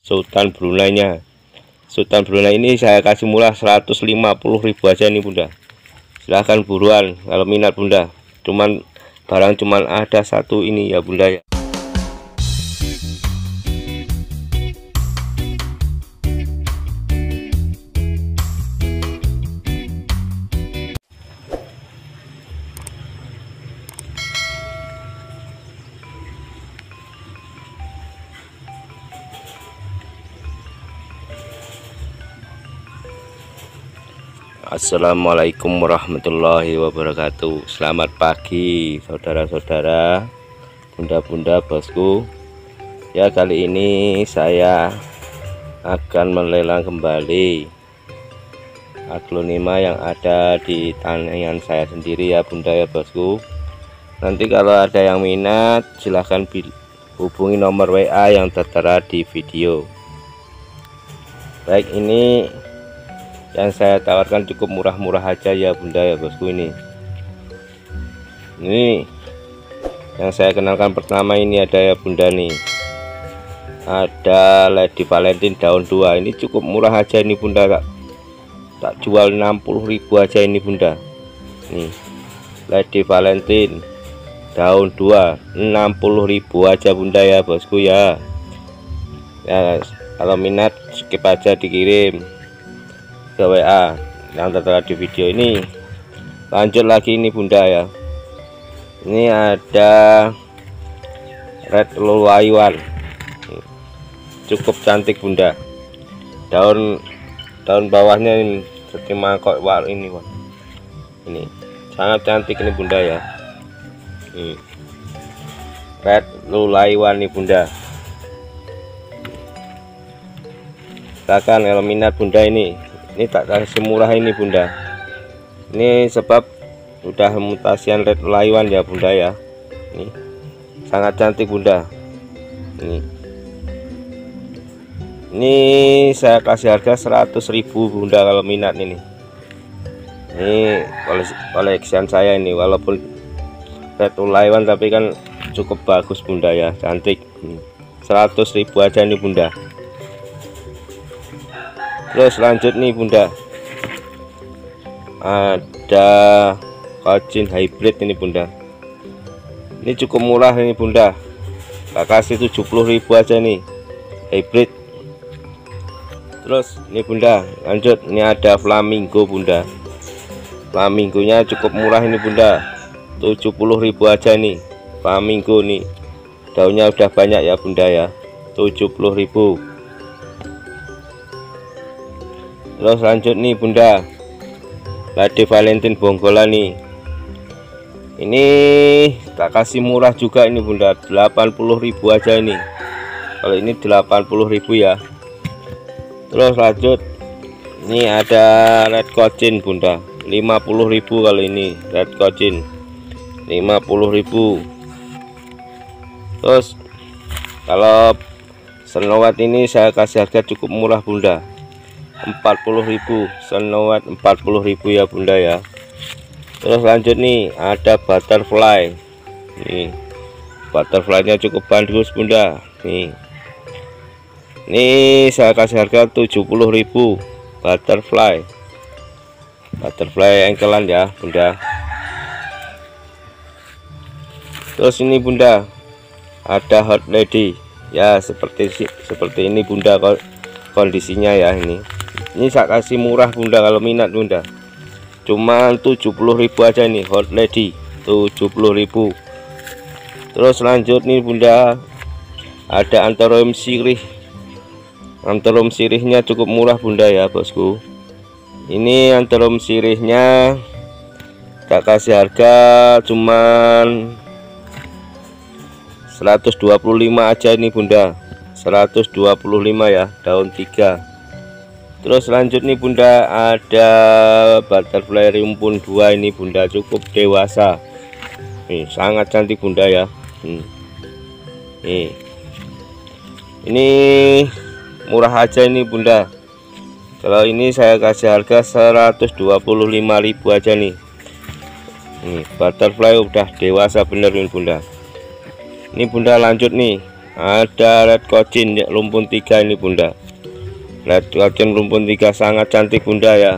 Sultan Brunei-nya. Sultan Brunei ini saya kasih murah 150.000 aja nih bunda. Silahkan buruan kalau minat bunda. Barang cuman ada satu ini ya bunda ya. Assalamualaikum warahmatullahi wabarakatuh. Selamat pagi saudara-saudara, bunda-bunda, bosku. Ya, kali ini saya akan melelang kembali aglonema yang ada di tanaman saya sendiri ya bunda ya bosku. Nanti kalau ada yang minat silahkan hubungi nomor WA yang tertera di video. Baik, ini yang saya tawarkan cukup murah-murah aja ya bunda ya bosku. Ini yang saya kenalkan pertama ini ada ya bunda nih, ada Lady Valentine daun 2. Ini cukup murah aja ini bunda, tak jual 60.000 aja ini bunda. Nih Lady Valentine daun 2 60.000 aja bunda ya bosku ya. Kalau minat skip aja, dikirim ke WA yang tertera di video ini. Lanjut lagi ini bunda ya, ini ada Red Luluaiwan, cukup cantik bunda. Daun bawahnya ini seperti mangkok war ini sangat cantik ini bunda ya. Red Luluaiwan nih bunda. Silakan kalau minat bunda. Ini tak kasih murah ini bunda. Ini sebab udah mutasian Red Luluaiwan ya bunda ya. Ini sangat cantik bunda. Ini saya kasih harga 100.000 bunda kalau minat ini. Ini koleksian saya ini, walaupun Red Luluaiwan tapi kan cukup bagus bunda ya, cantik. 100.000 aja ini bunda. Terus lanjut nih bunda, ada Kocin hybrid ini bunda. Ini cukup murah ini bunda, tak kasih 70.000 aja nih, hybrid. Terus ini bunda, lanjut ini ada Flamingo bunda. Flamingonya cukup murah ini bunda, 70.000 aja nih. Flamingo nih, daunnya udah banyak ya bunda ya, 70.000. Terus lanjut nih bunda, Lady Valentine bonggolan nih. Ini tak kasih murah juga ini bunda, 80.000 aja ini. Kalau ini 80.000 ya. Terus lanjut, ini ada Red Kocin bunda, 50.000 kalau ini Red Kocin, 50.000. Terus kalau Snow White ini saya kasih harga cukup murah bunda, 40.000. Snow White 40.000 ya bunda ya. Terus lanjut nih ada Butterfly. Nih butterfly-nya cukup bagus bunda. Nih saya kasih harga 70.000 butterfly engkelan ya bunda. Terus ini bunda ada Hot Lady ya, seperti ini bunda kondisinya ya. Ini saya kasih murah bunda kalau minat bunda, cuma 70.000 aja nih Hot Lady, 70.000. Terus lanjut nih bunda, ada Anthurium sirih. Anthurium sirihnya cukup murah bunda ya bosku. Ini Anthurium sirihnya tak kasih harga cuman 125 aja ini bunda, 125 ya, daun 3. Terus lanjut nih bunda, ada Butterfly Rimpun 2 ini bunda, cukup dewasa. Sangat cantik bunda ya. Ini murah aja ini bunda. Kalau ini saya kasih harga 125.000 aja nih. Butterfly udah dewasa bener ini bunda. Ini bunda lanjut nih, Ada red cochin rumpun 3 ini bunda. Red cochin rumpun 3 sangat cantik bunda ya.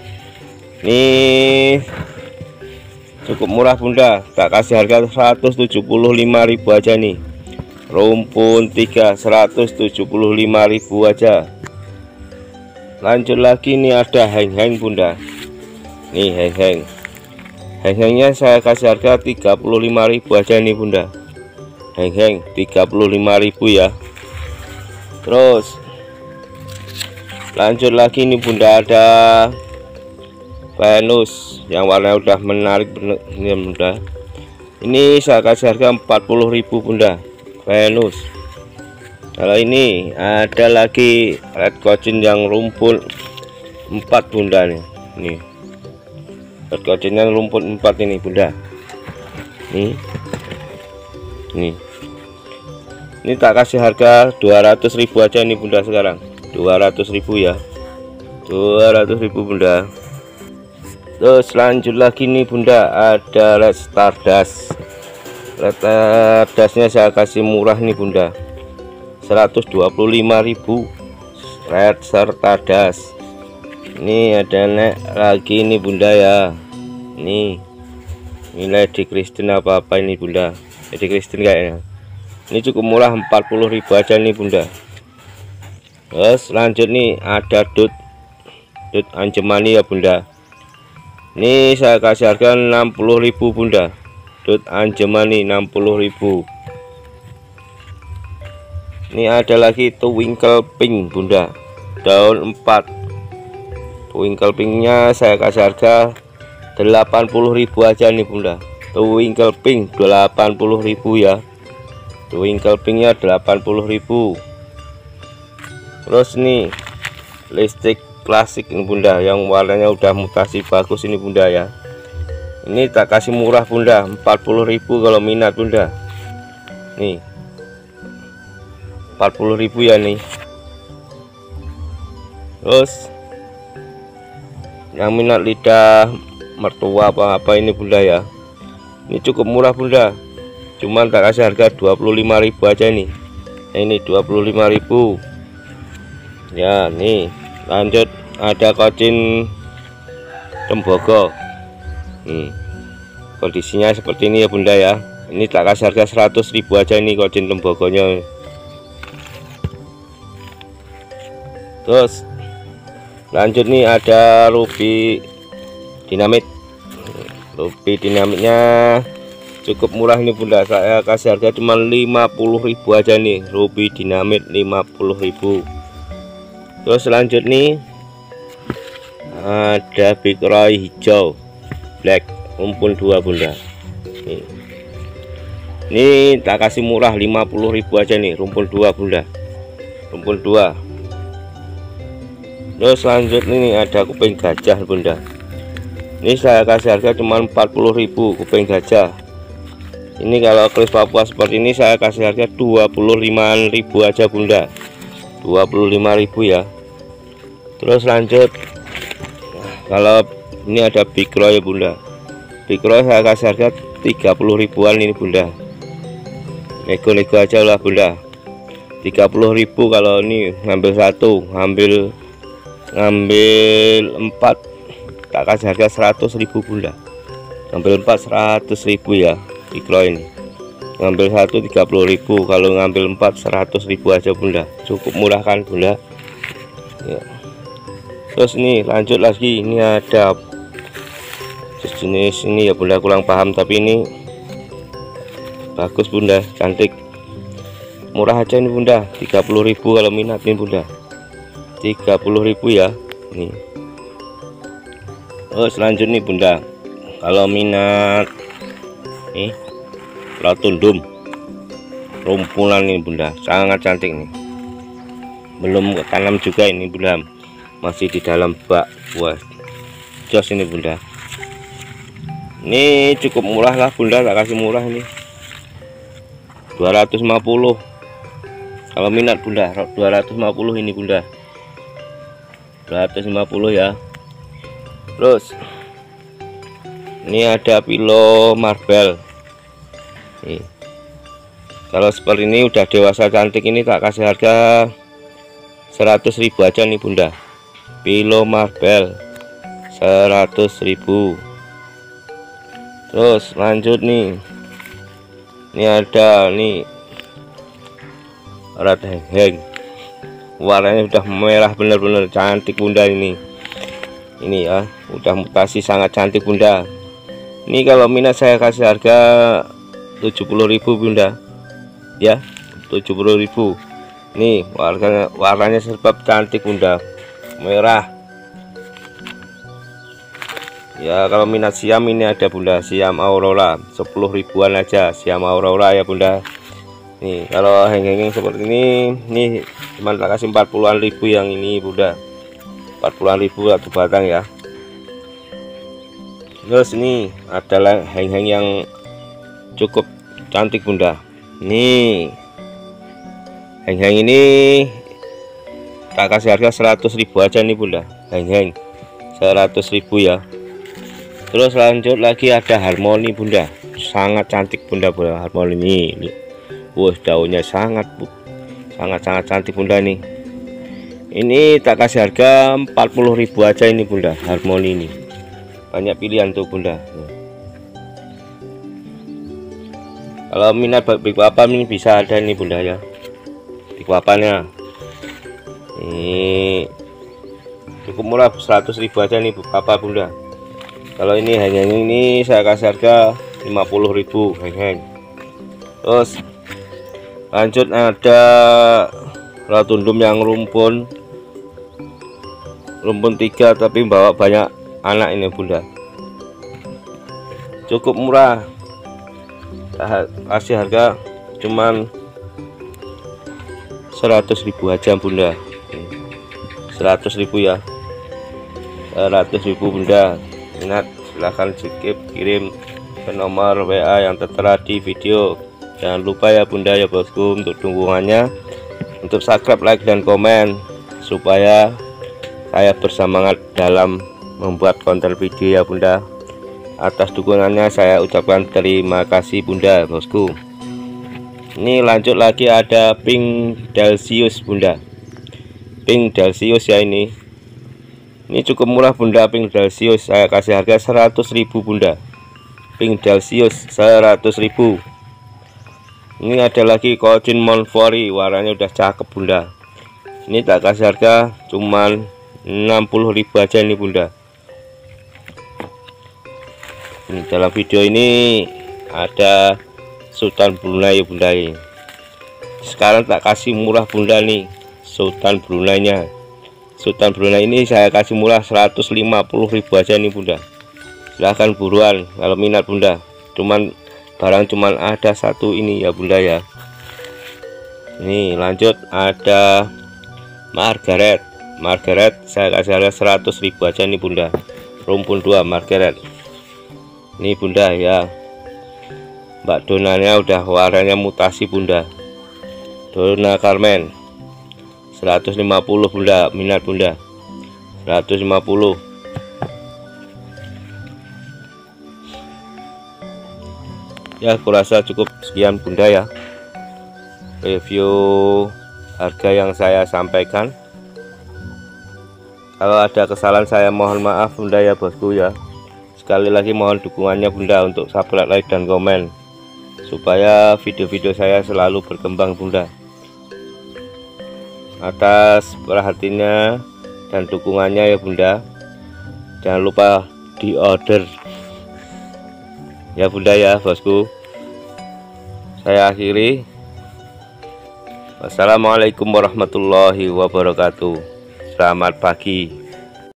Ini cukup murah bunda, tak kasih harga 175.000 aja nih. Rumpun 3 175.000 aja. Lanjut lagi nih, ada heng-heng bunda. Nih heng-hengnya saya kasih harga 35.000 aja nih bunda. Heng-heng 35.000 ya. Terus lanjut lagi nih bunda, ada Venus yang warna udah menarik ini bunda. Ini saya kasih harga 40.000 bunda, Venus. Kalau ini ada lagi red cochin yang rumpun 4 bunda nih. Nih red cochin yang rumpun 4 ini bunda. Ini tak kasih harga 200.000 aja nih bunda sekarang. 200.000 ya. 200.000 bunda. Terus lanjut lagi nih bunda, ada red stardust. Red stardustnya saya kasih murah nih bunda, 125.000 red stardust. Ini ada lagi nih bunda ya. Ini Lady Kristen apa ini bunda, Lady Kristen kayaknya. Ini cukup murah, 40.000 aja nih bunda. Terus lanjut nih, ada dut anjemani ya bunda. Ini saya kasih harga 60.000 bunda. Dut anjemani 60.000. Ini ada lagi twinkle pink bunda, daun 4. Twinkle pinknya saya kasih harga 80.000 aja nih bunda. Twinkle pink 80.000 ya. Twinkle pinknya 80.000. Terus nih listrik klasik ini bunda, yang warnanya udah mutasi bagus ini bunda ya. Ini tak kasih murah bunda, 40.000 kalau minat bunda. Nih 40.000 ya nih. Terus yang minat lidah mertua apa ini bunda ya, ini cukup murah bunda, cuman tak kasih harga 25.000 aja nih. Ini 25.000 ya. Nih lanjut, ada kocin tembogo. Kondisinya seperti ini ya bunda ya. Ini tak kasih harga 100.000 aja ini kocin tembogonya. Terus lanjut nih, ada ruby dinamit. Ruby dinamitnya cukup murah ini bunda, saya kasih harga cuma 50.000 aja nih. Ruby dinamit 50.000. Terus lanjut nih, ada Big Roy hijau black rumpun 2 bunda. Ini tak kasih murah 50.000 aja nih, rumpun 2 bunda, rumpun 2. Terus lanjut ini, ada kuping gajah bunda. Ini saya kasih harga cuma 40.000 kuping gajah. Ini kalau keris Papua seperti ini saya kasih harga 25.000 aja bunda, 25.000 ya. Terus lanjut, kalau ini ada Big Roy ya bunda. Big Roy saya kasih harga 30.000-an ini bunda. Nego-nego aja lah bunda, 30.000. Kalau ini ngambil 1, ngambil 4 tak kasih harga 100.000 bunda. Ngambil 4 100.000 ya. Big Roy ini ngambil 1 30.000, kalau ngambil 4 100.000 aja bunda, cukup murah kan bunda ya. Terus ini lanjut lagi, ini ada jenis ini ya bunda, kurang paham tapi ini bagus bunda, cantik, murah aja ini bunda, 30.000 kalau minat nih bunda, 30.000 ya. Nih terus lanjut nih bunda, kalau minat nih latundum rumpulan ini bunda, sangat cantik nih, belum tanam juga ini bunda, masih di dalam bak buah jos ini bunda. Ini cukup murah lah bunda, tak kasih murah ini 250 kalau minat bunda, 250 ini bunda, 250 ya. Terus ini ada pilo marble nih, Kalau seperti ini udah dewasa cantik ini tak kasih harga 100.000 aja nih bunda. Pilo Marble 100.000. Terus lanjut nih, ini ada nih red heng, warnanya udah merah, bener-bener cantik bunda. Ini ya udah mutasi, sangat cantik bunda. Ini kalau minat saya kasih harga 70.000 bunda ya, 70.000. Nih warnanya sebab cantik bunda, merah ya. Kalau minat siam ini ada bunda, siam aurora 10 ribuan aja, siam aurora ya bunda. Nih kalau heng-heng seperti ini nih cuma tak kasih 40-an ribu yang ini bunda, 40-an ribu satu batang ya. Terus ini adalah heng-heng yang cukup cantik bunda. Nih heng-heng ini tak kasih harga 100.000 aja nih bunda, heng-heng 100.000 ya. Terus lanjut lagi ada harmoni bunda, sangat cantik bunda, harmoni ini. Wah daunnya sangat cantik bunda nih. Ini tak kasih harga 40.000 aja ini bunda, harmoni ini. Banyak pilihan tuh bunda. Kalau minat big papan ini bisa ada nih bunda ya, big papannya ini cukup murah, 100.000 aja nih big papan bunda. Kalau ini heng-heng ini saya kasih harga 50.000 heng-heng. Terus lanjut ada ratundum yang rumpun 3 tapi bawa banyak anak ini bunda, cukup murah, kasih harga cuman 100.000 aja bunda, 100.000 ya, 100.000 bunda. Minat silahkan skip kirim ke nomor WA yang tertera di video. Jangan lupa ya bunda ya bosku untuk dukungannya, untuk subscribe, like dan komen supaya saya bersemangat dalam membuat konten video ya bunda. Atas dukungannya saya ucapkan terima kasih bunda bosku. Ini lanjut lagi ada pink delsius bunda, pink delsius ya. Ini cukup murah bunda, pink delsius saya kasih harga 100.000 bunda, pink delsius 100.000. Ini ada lagi Cochin Monfori, warnanya udah cakep bunda. Ini tak kasih harga cuman 60.000 aja ini bunda. Dalam video ini ada Sultan Brunei bunda ini. Sekarang tak kasih murah bunda nih, Sultan Brunei-nya. Sultan Brunei ini saya kasih murah 150.000 aja nih bunda. Silahkan buruan kalau minat bunda. Barang cuman ada satu ini ya bunda ya. Ini lanjut ada Margaret saya kasih harga 100.000 aja nih bunda, rumpun 2 Margaret. Ini bunda ya, mbak donanya udah warnanya mutasi bunda, Dona Carmen 150 bunda, minat bunda 150. Ya kurasa cukup sekian bunda ya review harga yang saya sampaikan. Kalau ada kesalahan saya mohon maaf bunda ya bosku ya. Sekali lagi mohon dukungannya bunda untuk subscribe, like dan komen supaya video-video saya selalu berkembang bunda. Atas perhatiannya dan dukungannya ya bunda, jangan lupa di order ya bunda ya bosku. Saya akhiri, wassalamualaikum warahmatullahi wabarakatuh. Selamat pagi.